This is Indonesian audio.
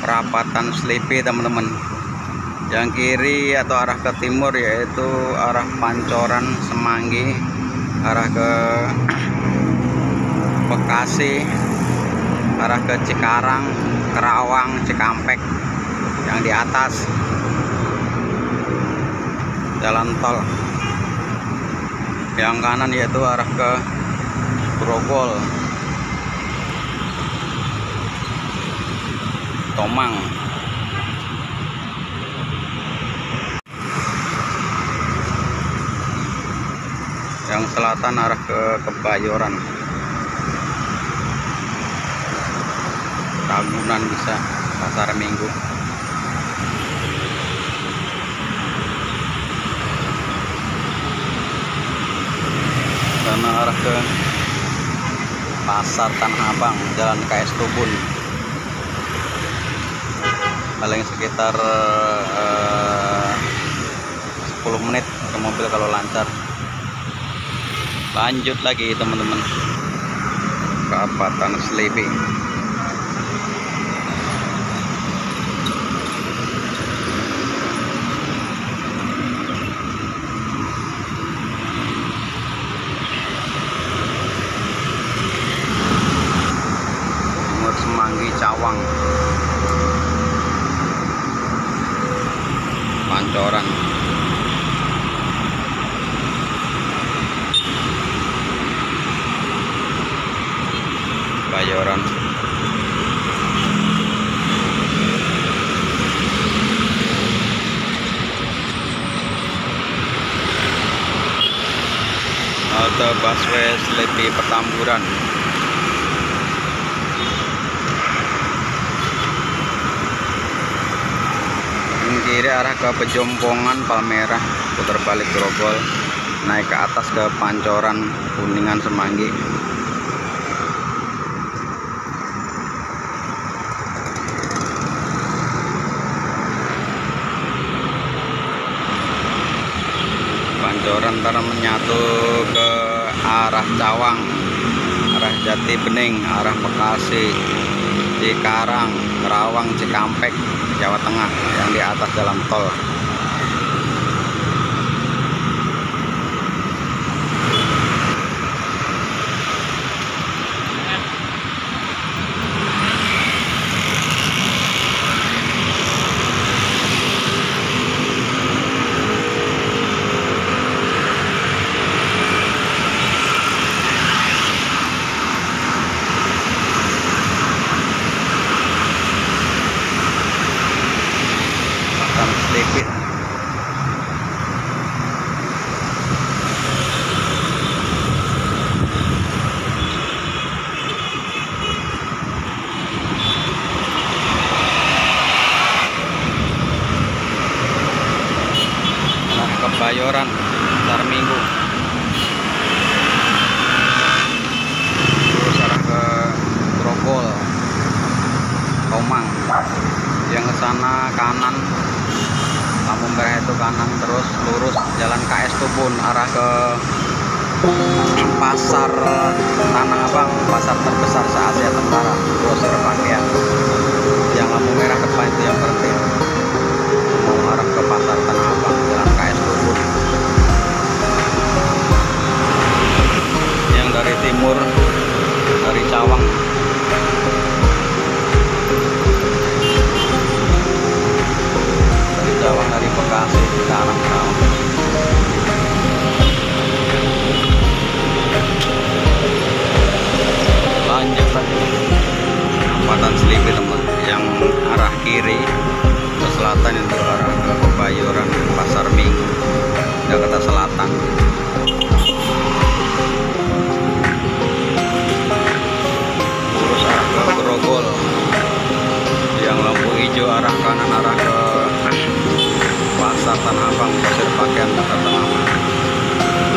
perapatan Selipi teman-teman. Yang kiri atau arah ke timur yaitu arah Pancoran Semanggi, arah ke Bekasi, arah ke Cikarang, Kerawang, Cikampek. Yang di atas jalan tol. Yang kanan yaitu arah ke Grogol, Tomang. Yang selatan arah ke Kebayoran, Ragunan bisa, Pasar Minggu. Sana arah ke Pasar Tanah Abang, Jalan KS Tubun. Paling sekitar 10 menit ke mobil kalau lancar. Lanjut lagi teman-teman, perapatan Selipi. Timur Semanggi, Cawang, Pancoran. Bayoran. Halte busway Selipi Petamburan. Kiri arah ke Pejompongan Palmerah, putar balik Grogol, naik ke atas ke Pancoran Kuningan Semanggi. Pancoran ntar menyatu ke arah Cawang, arah Jati Bening, arah Bekasi, Cikarang, Kerawang, Cikampek, Jawa Tengah. Yang di atas jalan tol. Selipi. Kebayoran, Pasar Minggu. Terus arah ke Grogol, Tomang. Yang ke sana kanan, lampu merah itu kanan, terus lurus jalan KS Tubun arah ke Pasar Tanah Abang, pasar terbesar se-Asia Tenggara, grosir pakaian. Yang lampu merah depan itu yang berhenti, mau arah ke Pasar Tanah Abang, jalan KS Tubun. Yang dari timur, dari Cawang, dari Bekasi, Cikarang, Kerawang. Lanjut lagi perapatan Selipi teman. Yang arah kiri ke selatan itu arah ke Kebayoran, Pasar Minggu, Jakarta Selatan. Terus arah ke Grogol. Yang lampu hijau arah kanan arah ke Pasar Tanah Abang, grosir pakaian Pasar Tanah Abang.